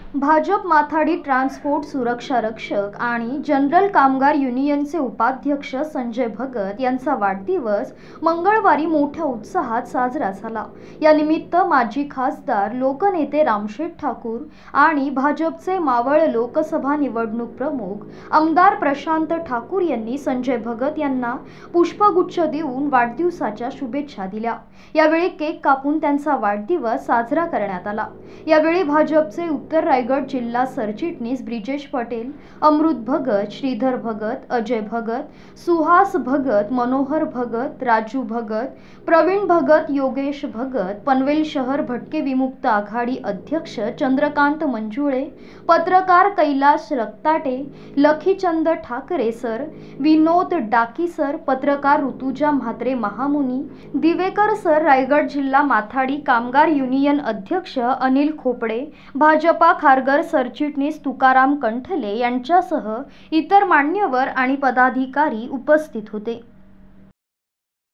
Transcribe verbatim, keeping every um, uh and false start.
भाजप माथाडी transport सुरक्षा रक्षक आणि जनरल कामगार युनियनचे उपाध्यक्ष संजय भगत यांचा वाढदिवस मंगळवारी मोठ्या उत्साहात साजरा झाला। या निमित्त माजी खासदार लोकनेते रामशेठ ठाकूर आणि भाजपचे मावळ लोकसभा निवडणूक प्रमुख आमदार प्रशांत ठाकूर यांनी संजय भगत यांना पुष्पगुच्छ देऊन वाढदिवसाच्या शुभेच्छा दिल्या। यावेळी केक कापून त्यांचा वाढदिवस साजरा करण्यात आला। यावेळी भाजपचे उत्तर रायगड जिल्हा सरचिटणीस ब्रिजेश पटेल, अमृत भगत, श्रीधर भगत, अजय भगत, सुहास भगत, मनोहर भगत, राजू भगत, प्रवीण भगत, योगेश भगत, पनवेल शहर भटके विमुक्त आघाडी अध्यक्ष चंद्रकांत मंजुळे, पत्रकार कैलाश रक्ताटे, लखीचंद ठाकरे सर, विनोद डाकी सर, पत्रकार ऋतुजा म्हात्रे महामुनी, दिवेकर सर, रायगड जिल्हा माथाडी कामगार युनियन अध्यक्ष अनिल खोपडे, भाजपा खारघर सरचिटणीस तुकाराम कंठले यांच्यासह इतर मान्यवर आणि पदाधिकारी उपस्थित होते।